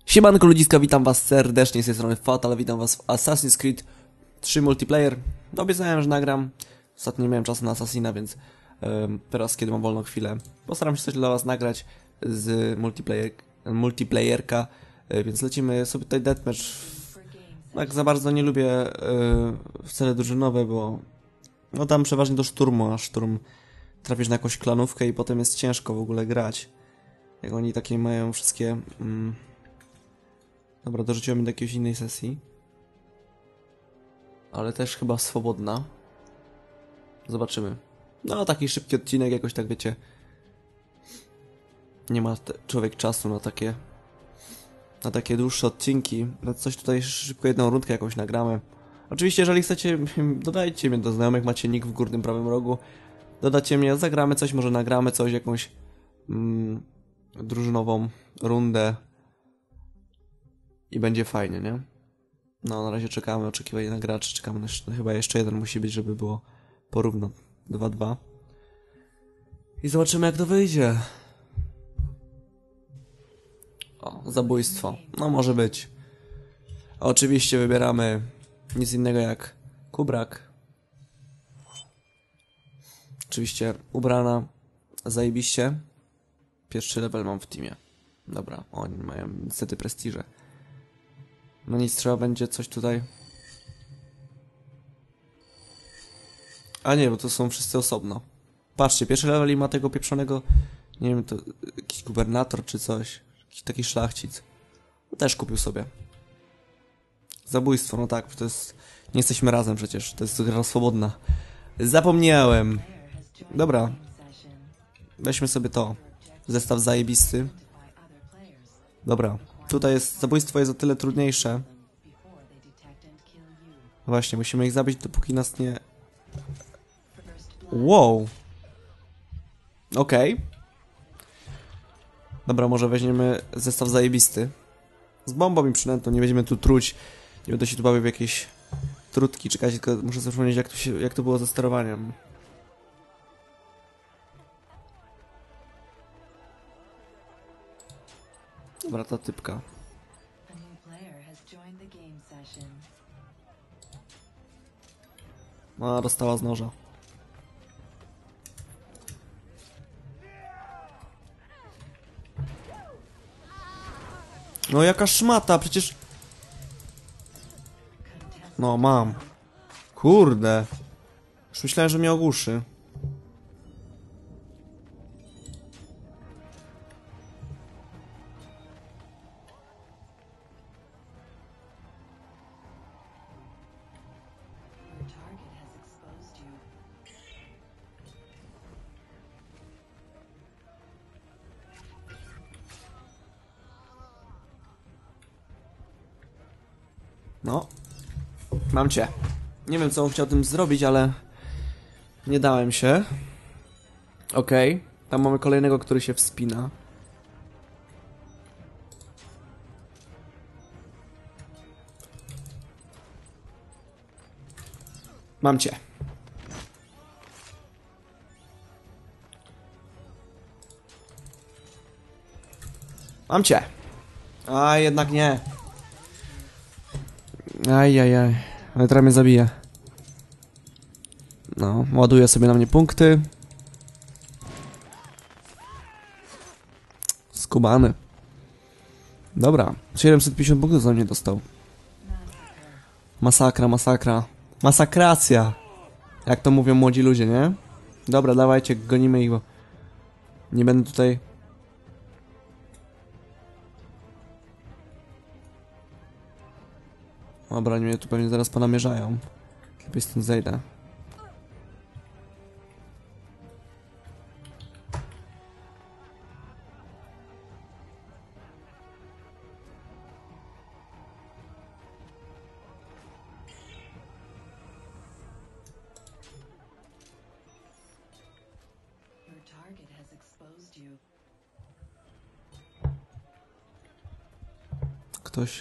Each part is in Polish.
Siemanko ludziska, witam was serdecznie z tej strony Fatal, witam was w Assassin's Creed 3 Multiplayer. Obiecałem, że nagram. Ostatnio nie miałem czasu na Assassina, więc teraz, kiedy mam wolną chwilę, postaram się coś dla was nagrać z multiplayerka, więc lecimy sobie tutaj deathmatch. Tak za bardzo nie lubię wcale drużynowe, bo no tam przeważnie do szturmu, a szturm trafisz na jakąś klanówkę i potem jest ciężko w ogóle grać. Jak oni takie mają wszystkie... Dobra, dorzuciłem do jakiejś innej sesji. Ale też chyba swobodna. Zobaczymy. No, taki szybki odcinek, jakoś tak wiecie. Nie ma człowiek czasu na takie dłuższe odcinki. No coś tutaj szybko jedną rundkę jakąś nagramy. Oczywiście, jeżeli chcecie, dodajcie mnie do znajomych, macie nick w górnym prawym rogu. Dodacie mnie, zagramy coś, może nagramy coś, jakąś drużynową rundę. I będzie fajnie, nie? No, na razie czekamy, oczekiwanie na graczy, czekamy na chyba jeszcze jeden musi być, żeby było porówno 2-2. I zobaczymy, jak to wyjdzie. O, zabójstwo. No, może być. Oczywiście wybieramy nic innego jak Kubrak. Oczywiście ubrana zajebiście. Pierwszy level mam w teamie. Dobra, oni mają niestety prestiże. No nic, trzeba będzie coś tutaj... A nie, bo to są wszyscy osobno. Patrzcie, pierwszy level i ma tego pieprzonego... Nie wiem, to jakiś gubernator czy coś. Jakiś taki szlachcic. Też kupił sobie. Zabójstwo, no tak, to jest... Nie jesteśmy razem przecież, to jest gra swobodna. Zapomniałem. Dobra. Weźmy sobie to. Zestaw zajebisty. Dobra. Tutaj jest, zabójstwo jest o tyle trudniejsze. Właśnie, musimy ich zabić, dopóki nas nie... Wow. Okej. Dobra, może weźmiemy zestaw zajebisty. Z bombą i przynętą, nie będziemy tu truć. Nie będę się tu bawił w jakieś trutki. Czekajcie, tylko muszę sobie przypomnieć, jak to było ze sterowaniem. Dobra, ta typka. No, dostała z noża. No jaka szmata, przecież... No, mam. Kurde. Już myślałem, że mnie ogłuszy. No. Mam cię. Nie wiem, co on chciał tym zrobić, ale... Nie dałem się. Okej. Tam mamy kolejnego, który się wspina. Mam cię. Mam cię. A jednak nie. Ajajaj, ale teraz mnie zabije. No, ładuje sobie na mnie punkty. Skubany. Dobra, 750 punktów za mnie dostał. Masakra, masakra. Masakracja! Jak to mówią młodzi ludzie, nie? Dobra, dawajcie, gonimy ich, bo... Nie będę tutaj... Dobra, oni mnie tu pewnie zaraz ponamierzają. Lepiej stąd zejdę. Ktoś...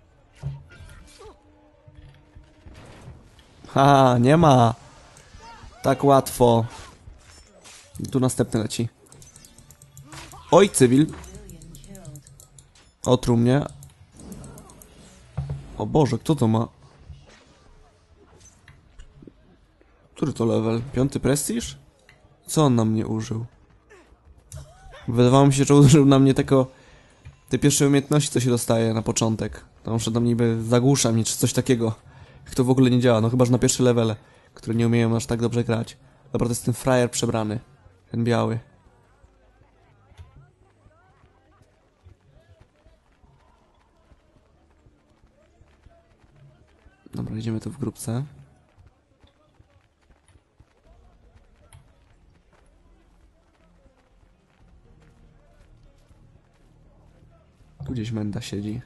Ha, nie ma. Tak łatwo. Tu następny leci. Oj, cywil. Otruł mnie. O Boże, kto to ma? Który to level? 5 prestiż? Co on na mnie użył? Wydawało mi się, że użył na mnie tylko te pierwsze umiejętności, co się dostaje na początek. To muszę tam niby zagłusza mnie, czy coś takiego. Jak to w ogóle nie działa, no chyba, że na pierwsze levele, które nie umieją aż tak dobrze grać. Dobra, to jest ten frajer przebrany. Ten biały. Dobra, idziemy tu w grupce. Tu gdzieś Menda siedzi.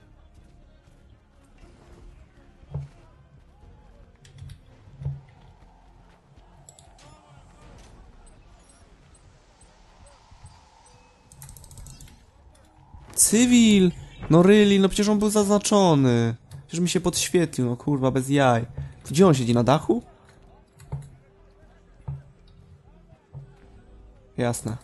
Cywil! No really, no przecież on był zaznaczony. Przecież mi się podświetlił, no kurwa, bez jaj. To gdzie on siedzi, na dachu? Jasne.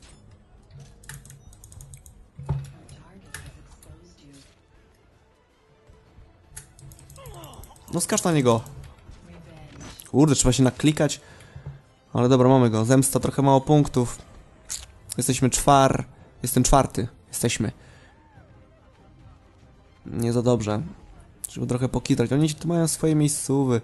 No skacz na niego. Kurde, trzeba się naklikać. Ale dobra, mamy go. Zemsta, trochę mało punktów. Jesteśmy Jestem czwarty. Jesteśmy. Nie za dobrze. Trzeba trochę pokitrać. Oni tu mają swoje miejscówy.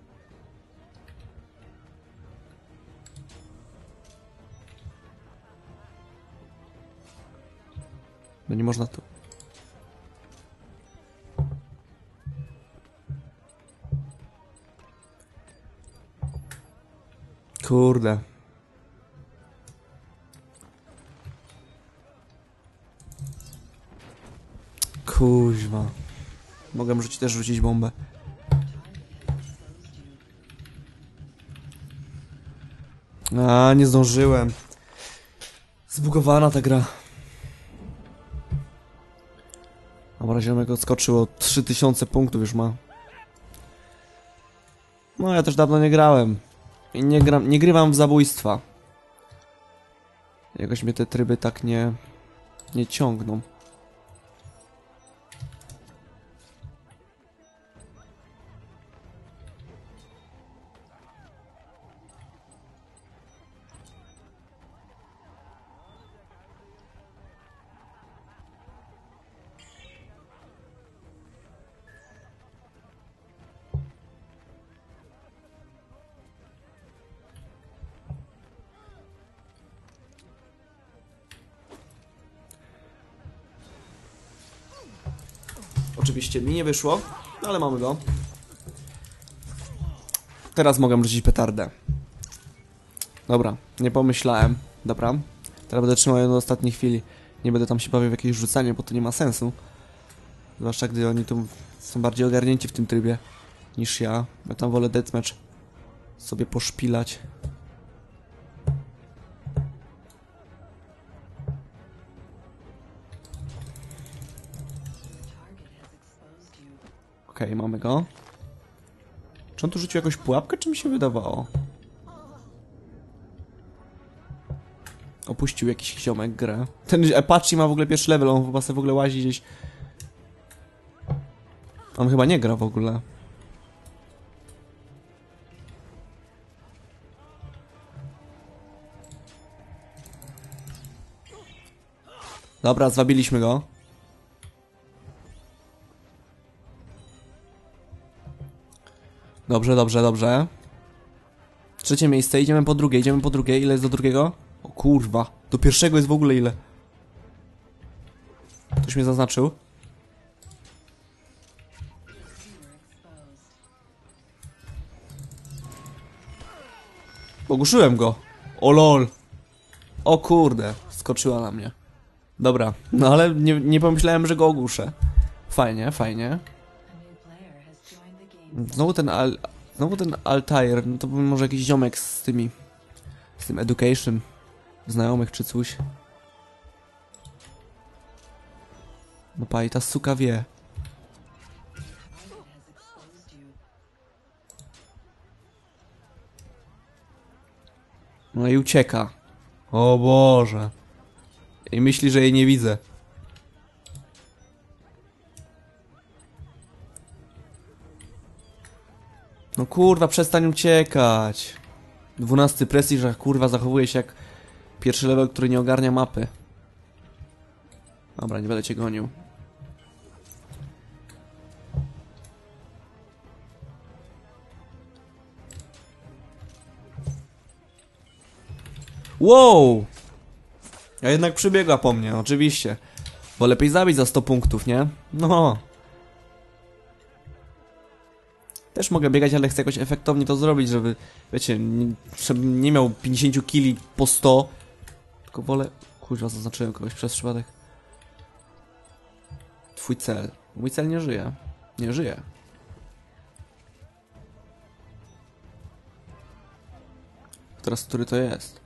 No nie można tu. Kurde. Kuźwa. Mogę też rzucić bombę. A, nie zdążyłem. Zbugowana ta gra. Dobra, zielonego odskoczyło. 3000 punktów już ma. No, ja też dawno nie grałem. I nie grywam w zabójstwa. Jakoś mnie te tryby tak nie ciągną. Oczywiście mi nie wyszło, ale mamy go. Teraz mogę rzucić petardę. Dobra, nie pomyślałem. Dobra. Teraz będę trzymał ją do ostatniej chwili. Nie będę tam się bawił w jakieś rzucanie, bo to nie ma sensu. Zwłaszcza gdy oni tu są bardziej ogarnięci w tym trybie niż ja. Ja tam wolę deathmatch sobie poszpilać. Okej, mamy go. Czy on tu rzucił jakąś pułapkę, czy mi się wydawało? Opuścił jakiś ziomek grę. Ten Apache ma w ogóle pierwszy level, on chyba sobie w ogóle łazi gdzieś. On chyba nie gra w ogóle. Dobra, zwabiliśmy go. Dobrze, dobrze, dobrze. Trzecie miejsce, idziemy po drugie. Ile jest do drugiego? O kurwa, do pierwszego jest w ogóle ile? Ktoś mnie zaznaczył. Ogłuszyłem go. O lol. O kurde, skoczyła na mnie. Dobra, no ale nie pomyślałem, że go ogłuszę. Fajnie, fajnie. Znowu ten Altair, no to był może jakiś ziomek z tym Education. Znajomych czy coś. No pa, i ta suka wie. No i ucieka. O Boże. I myśli, że jej nie widzę. No kurwa, przestań uciekać. 12 prestiż, a kurwa zachowuje się jak pierwszy level, który nie ogarnia mapy. Dobra, nie będę cię gonił. Wow! A jednak przybiegła po mnie, oczywiście. Bo lepiej zabić za 100 punktów, nie? No. Też mogę biegać, ale chcę jakoś efektownie to zrobić, żeby, wiecie, żebym nie miał 50 kili po 100. Tylko wolę... Kurwa, zaznaczyłem kogoś przez przypadek. Twój cel. Mój cel nie żyje. Nie żyje. Teraz który to jest?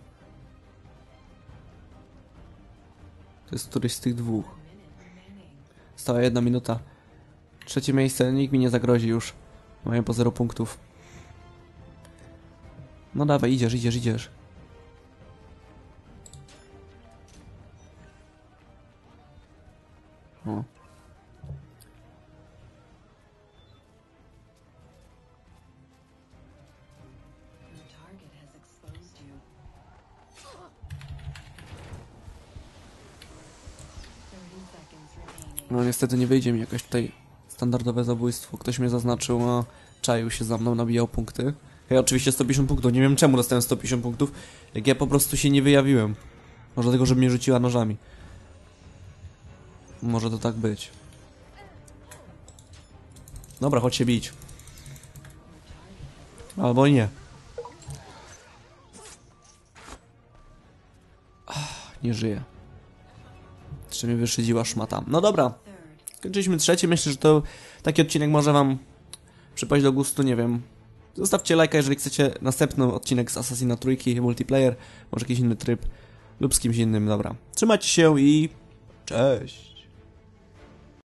To jest któryś z tych dwóch. Stała 1 minuta. Trzecie miejsce, nikt mi nie zagrozi już. Mają po 0 punktów. No dawaj, idziesz, idziesz, idziesz. O. No niestety nie wyjdzie mi jakoś tutaj standardowe zabójstwo. Ktoś mnie zaznaczył, a czaił się za mną, nabijał punkty. Ja oczywiście 150 punktów, nie wiem czemu dostałem 150 punktów, jak ja po prostu się nie wyjawiłem. Może dlatego, że mnie rzuciła nożami. Może to tak być. Dobra, chodź się bić. Albo nie. Nie żyje. Jeszcze mnie wyszydziła szmata. No dobra. Skończyliśmy trzeci. Myślę, że to taki odcinek może wam przypaść do gustu, nie wiem. Zostawcie lajka, jeżeli chcecie następny odcinek z Assassina Trójki, multiplayer, może jakiś inny tryb lub z kimś innym. Dobra. Trzymajcie się i cześć.